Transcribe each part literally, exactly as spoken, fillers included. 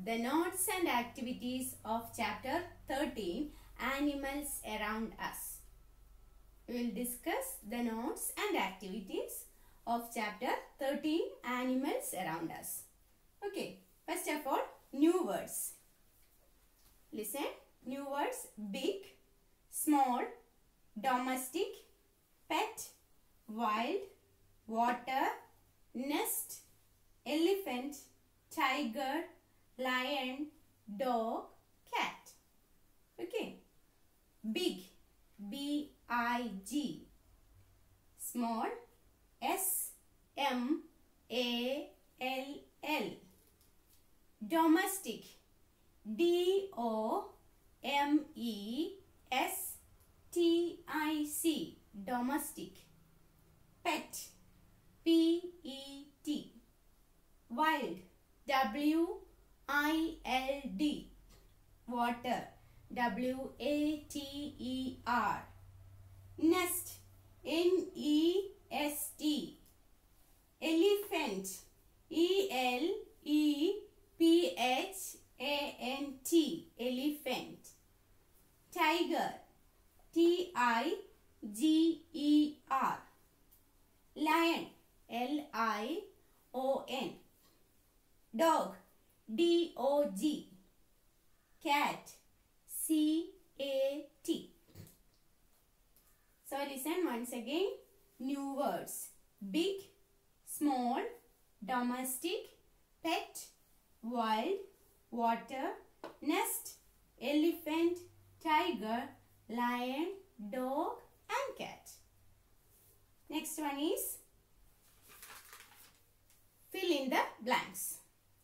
the notes and activities of chapter thirteen, Animals Around Us. We will discuss the notes and activities of chapter thirteen, Animals Around Us. Okay, first of all, new words. Listen, new words: big, small, domestic, pet, wild, water, nest, elephant, tiger, lion, dog, cat. Okay. Big, B I G. Small, S M A L L. Domestic, D O M E S T I C. Domestic. Pet, P E T. Wild, W I L D. Water, W A T E R. Nest, N E S T. Elephant, E L E P H A N T. Elephant. Tiger, T I G E R. Lion, L I O N. Dog, D O G. Cat, C A T. So listen once again. New words: big, small, domestic, pet, wild, water, nest, elephant, tiger, lion, dog and cat. Next one is fill in the blanks.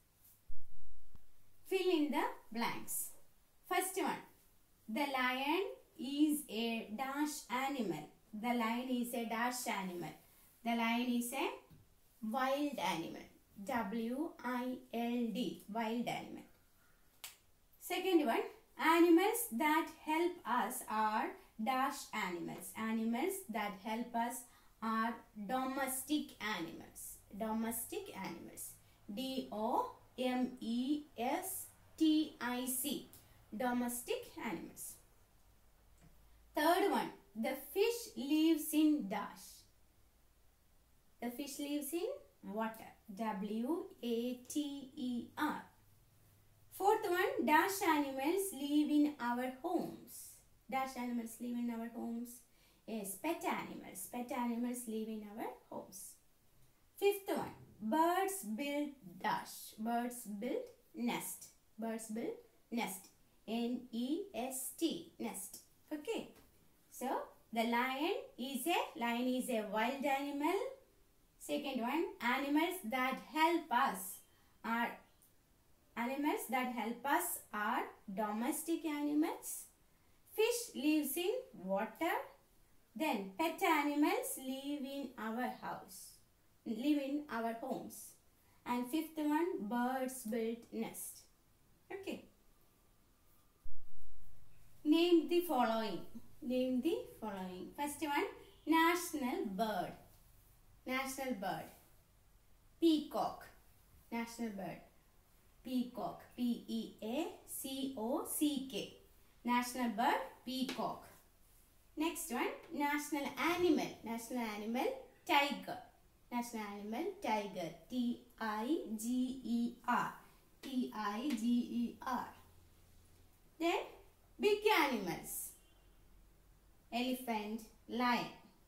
Fill in the blanks. First one, the lion is a dash animal. The lion is a dash animal. The lion is a wild animal. W I L D. Wild animal. Second one, animals that help us are dash animals. Animals that help us are domestic animals. Domestic animals. D O M E S T I C. Domestic animals. Third one, the fish lives in dash. The fish lives in water. W A T E R. Fourth one, dash animals live in our homes. Dash animals live in our homes. Yes, pet animals. Pet animals live in our homes. Fifth one, birds build dash. Birds build nest. Birds build nest. N E S T. Nest. Okay. So, the lion is a, lion is a wild animal. Second one, animals that help us are, animals that help us are domestic animals. Fish lives in water. Then, pet animals live in our house. Live in our homes. And fifth one, birds build nest. Okay. Name the following. Name the following. First one, national bird. National bird. Peacock. National bird. Peacock. P E A C O C K. National bird, peacock. Next one, national animal. National animal, tiger. National animal, tiger. T I G E R. T I G E R. Then, big animals. Elephant, lion.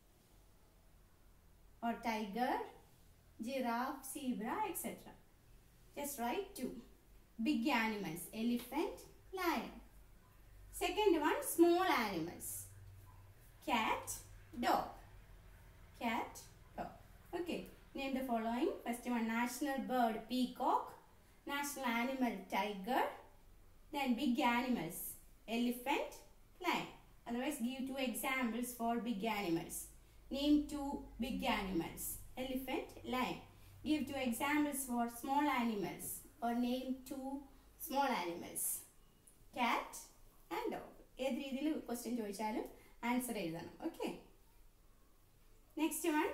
Or tiger, giraffe, zebra, et cetera. Just write two. Big animals. Elephant, lion. Second one, small animals. Cat, dog. Cat, dog. Okay. Name the following. First one, national bird, peacock. National animal, tiger. Then big animals, elephant, lion. Otherwise, give two examples for big animals. Name two big animals. Elephant, lion. Give two examples for small animals. Or name two small animals. Cat and dog. ഏത് രീതിയിൽ question ചോദിച്ചാലും answer എഴുതണം. Okay. Next one.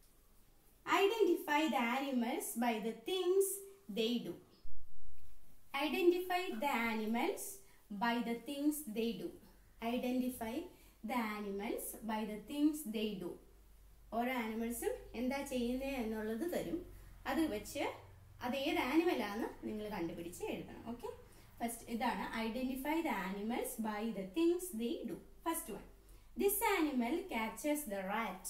Identify the animals by the things they do. Identify the animals by the things they do. Identify the animals by the things they do. ഓരോ ആനിമൽസും എന്താ ചെയ്യുന്നത് എന്നുള്ളത് തരും. അത് വെച്ച് അത് ഏത് ആനിമലാണെന്ന് നിങ്ങൾ കണ്ടുപിടിച്ച് എഴുതണം. ഓക്കെ, ഫസ്റ്റ് ഇതാണ് identify the animals by the things they do. First one, this animal catches the rat.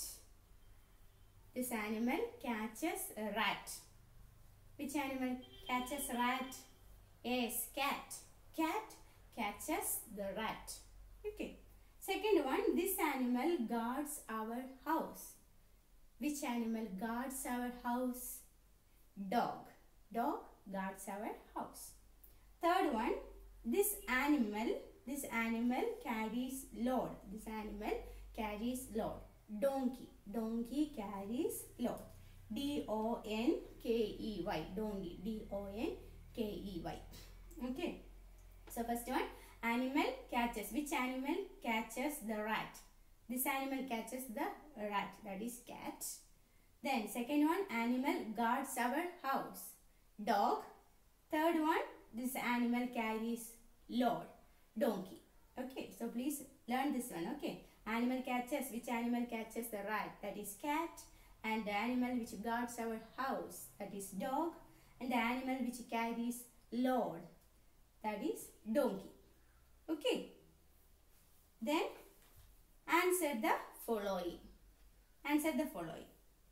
This animal catches a rat. Which animal catches rat? Yes, cat. Cat catches the rat. Okay. Second one, this animal guards our house. Which animal guards our house? Dog. Dog guards our house. Third one, this animal, this animal carries load. This animal carries load. Donkey. Donkey carries load. D O N K E Y. Donkey. D O N K E Y. Okay. So first one, animal catches. Which animal catches the rat? This animal catches the rat. That is cat. Then second one, animal guards our house. Dog. Third one, this animal carries load. Donkey. Okay. So please learn this one. Okay. Animal catches. Which animal catches the rat? That is cat. And the animal which guards our house, that is dog. And the animal which carries load, that is donkey. Okay. Then answer the following. Answer the following.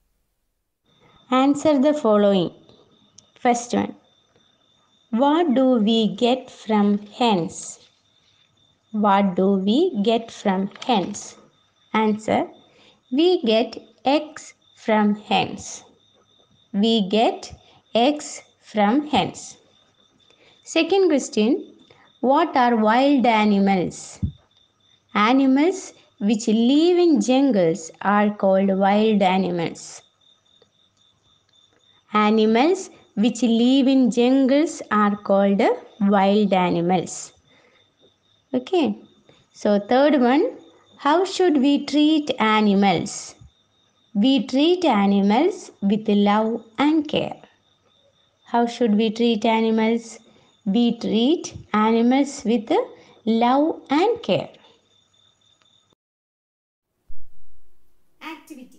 Answer the following. First one. What do we get from hens? What do we get from hens? Answer. We get eggs from hens. We get eggs from hens. Second question. What are wild animals? Animals which live in jungles are called wild animals. Animals which live in jungles are called wild animals. Okay. So third one. How should we treat animals? We treat animals with love and care. How should we treat animals? We treat animals with love and care. Activity.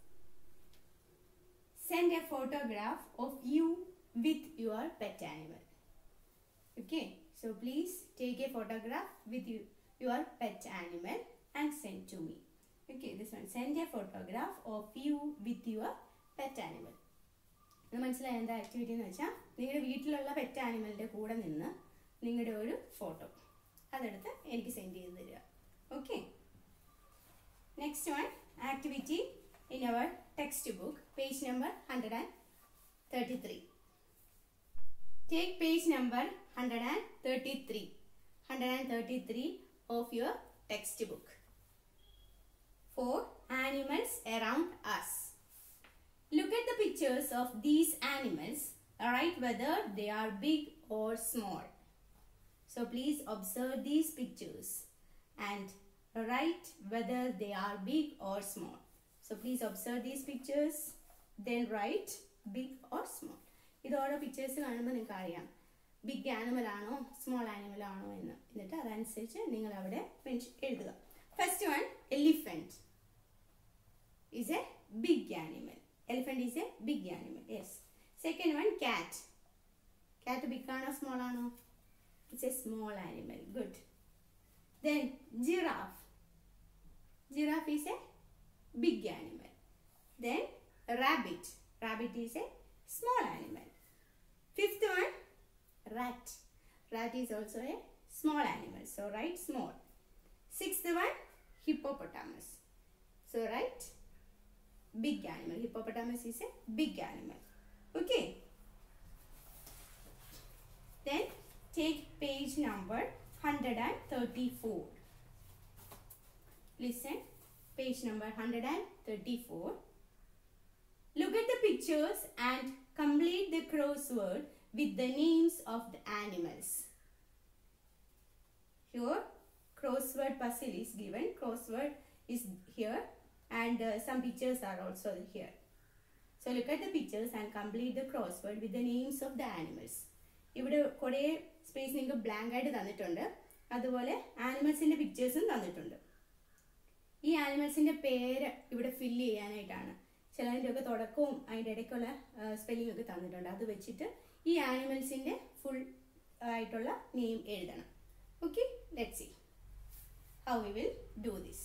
Send a photograph of you with your pet animal. Okay. So please take a photograph with you, your pet animal and send to me. Okay, this one. Send a photograph of you with your pet animal. ഇത് മനസ്സിലായ എന്താ activity എന്ന് വെച്ചാൽ നിങ്ങളുടെ വീട്ടിലുള്ള pet ആനിമലിൻ്റെ കൂടെ നിന്ന് നിങ്ങളുടെ ഒരു ഫോട്ടോ അതെടുത്ത് എനിക്ക് സെൻഡ് ചെയ്ത് തരിക. Okay. Next one, activity in our textbook, page number hundred and thirty three. Take page number hundred and thirty three hundred and thirty three of your textbook. For animals around us. Look at the pictures of these animals. Write whether they are big or small. So please observe these pictures and write whether they are big or small. So please observe these pictures, then write big or small. ഇതോടെ pictures കാണുമ്പോൾ നിങ്ങൾക്ക് അറിയാം big animal ആണോ small animal ആണോ എന്ന്. എന്നിട്ട് അതനുസരിച്ച് നിങ്ങൾ അവിടെ എഴുതുക. First one, elephant is a big animal. Elephant is a big animal. Yes. Second one, cat. Cat big or small ano? It's a small animal. Good. Then giraffe. Giraffe is a big animal. Then rabbit. Rabbit is a small animal. Fifth one, rat. Rat is also a small animal. So write small. Sixth one, hippopotamus. So write big animal. Hippopotamus is a big animal. Okay. Then take page number one hundred thirty-four. Listen. Page number one hundred thirty-four. Look at the pictures and complete the crossword with the names of the animals. Here crossword puzzle is given. Crossword is here. And uh, some pictures are also here. So look at the pictures and complete the crossword with the names of the animals. ഇവിടെ കുറേ space നിങ്ങൾക്ക് blank ആയിട്ട് തന്നിട്ടുണ്ട്. അതുപോലെ ആനിമൽസിൻ്റെ പിക്ചേഴ്സും തന്നിട്ടുണ്ട്. ഈ ആനിമൽസിൻ്റെ പേര് ഇവിടെ ഫില്ല് ചെയ്യാനായിട്ടാണ്. ചിലതിൻ്റെ ഒക്കെ തുടക്കവും അതിൻ്റെ ഇടയ്ക്കുള്ള സ്പെല്ലിംഗ് ഒക്കെ തന്നിട്ടുണ്ട്. അത് വെച്ചിട്ട് ഈ ആനിമൽസിൻ്റെ ഫുൾ ആയിട്ടുള്ള നെയിം എഴുതണം. Okay, let's see how we will do this.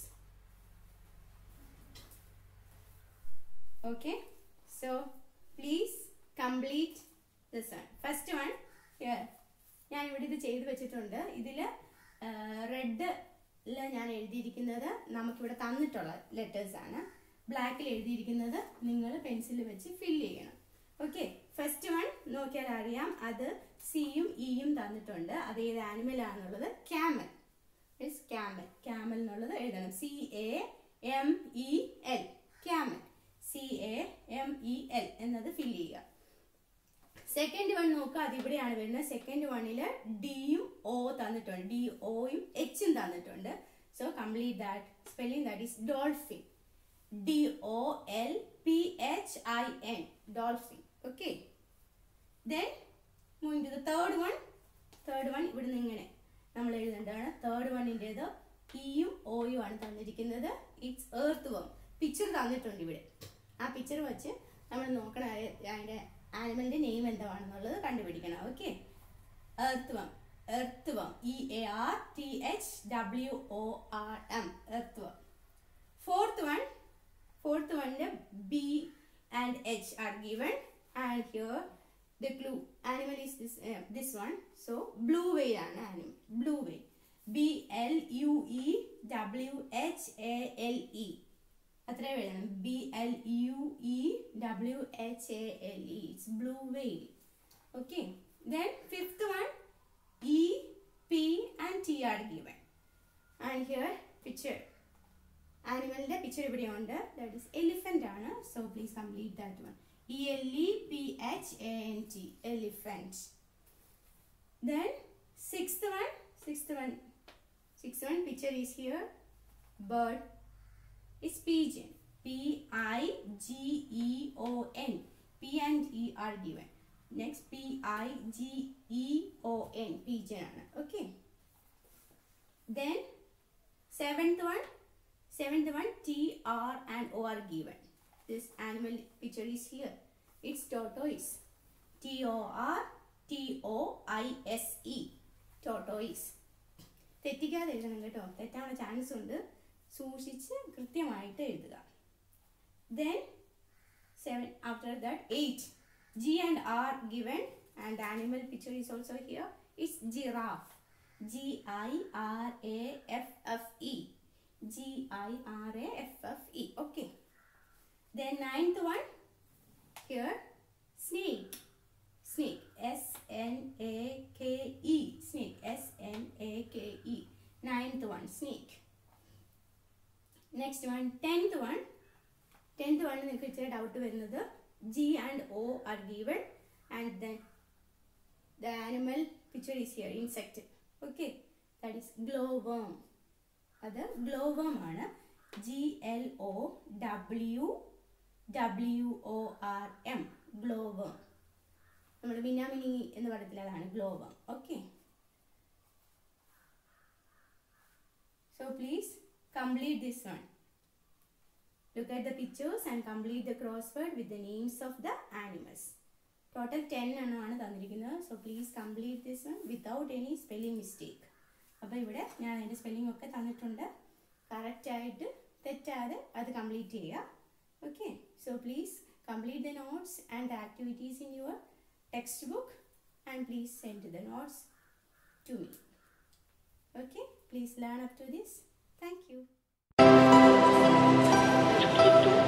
Okay, so please complete this one. First one here ഞാൻ ഇവിടെ ഇത് ചെയ്ത് വെച്ചിട്ടുണ്ട്. ഇതിൽ റെഡിൽ ഞാൻ എഴുതിയിരിക്കുന്നത് നമുക്കിവിടെ തന്നിട്ടുള്ള ലെറ്റേഴ്സ് ആണ്. ബ്ലാക്കിൽ എഴുതിയിരിക്കുന്നത് നിങ്ങൾ പെൻസിൽ വെച്ച് ഫില്ല് ചെയ്യണം. ഓക്കെ, ഫസ്റ്റ് വൺ നോക്കിയാൽ അറിയാം, അത് സിയും ഇയും തന്നിട്ടുണ്ട്. അത് ഏത് ആനിമൽ ആണെന്നുള്ളത് ക്യാമൽ. Is camel. ക്യാമൽ എന്നുള്ളത് എഴുതണം. C A M E L, camel. C A M E L എന്നത് ഫില്ല് ചെയ്യുക. സെക്കൻഡ് വൺ നോക്കുക, അത് ഇവിടെയാണ് വരുന്നത്. സെക്കൻഡ് വണ്ണിൽ ഡിയും ഒ തന്നിട്ടുണ്ട്. ഡി ഒയും എച്ചും തന്നിട്ടുണ്ട്. So complete that spelling. That is dolphin. D O L P H I N, dolphin. Okay, then moving to the third one. Third one ഇവിടെ നിന്ന് ഇങ്ങനെ നമ്മൾ എഴുതേണ്ടതാണ്. തേർഡ് വണ്ണിൻ്റെത് ഇയും ഒയും ആണ് തന്നിരിക്കുന്നത്. It's earth വം. പിക്ചർ തന്നിട്ടുണ്ട് ഇവിടെ. ആ പിക്ചർ വെച്ച് നമ്മൾ നോക്കണം അതിൻ്റെ ആനിമലിൻ്റെ നെയിം എന്താണെന്നുള്ളത് കണ്ടുപിടിക്കണം. Okay, earthworm. Earthworm, E A R T H W O R M, earthworm. Fourth one, fourth വണ്ണിൻ്റെ B and H R given. And here the clue animal is this uh, this one. So blue whale ആണ് animal. Blue whale, B L U E W H A L E. അത്രേ എഴുതണം. B L U E W H A L E. It's blue whale. Okay, then fifth one, E P and T are given. And here picture, animal picture ഇവിടെ ഉണ്ട്. That is elephant ആണ്. So please complete that one. E L E P H A N T, elephant. Then sixth one, sixth one, sixth one picture is here. Bird is pigeon. P I G E O N. P and E are given. Next P I G E O N, pigeon. Okay. Then seventh one, seventh one T R and O are given. This animal picture is here. It's tortoise. T O R T O I S E, tortoise. തെറ്റിക്കാതെ എഴുതണം കേട്ടോ, തെറ്റാനുള്ള chance ഉണ്ട്. സൂക്ഷിച്ച് കൃത്യമായിട്ട് എഴുതുക. Then seven, after that eight, G and R given, and the animal picture is also here. It's giraffe. G I R A F F E. G I R A F F E. Okay. Then ninth one, here snake. Snake, S N A K E, snake, S N A K E. Ninth one, snake. Next one, tenth one. Tenth one നിങ്ങൾക്ക് ഇച്ചിരി doubt വരുന്നത് G and O are given, and then the animal picture is here, insect. Okay, that is glowworm. അത് glowworm ആണ്. G L O W W O R M, glowworm. നമ്മൾ മിനാമിനി എന്ന് പറയത്തില്ല, അതാണ് glowworm. Okay, so please complete this one. Look at the pictures and complete the crossword with the names of the animals. Total ten ആണ് തന്നിരിക്കുന്നത്. So please complete this one without any spelling mistake. അപ്പോൾ ഇവിടെ ഞാൻ അതിൻ്റെ spelling ഒക്കെ തന്നിട്ടുണ്ട്. കറക്റ്റായിട്ട് തെറ്റാതെ അത് കംപ്ലീറ്റ് ചെയ്യുക. Okay, so please complete the notes and the activities in your textbook, and please send the notes to me. Okay, please learn up to this. Thank you.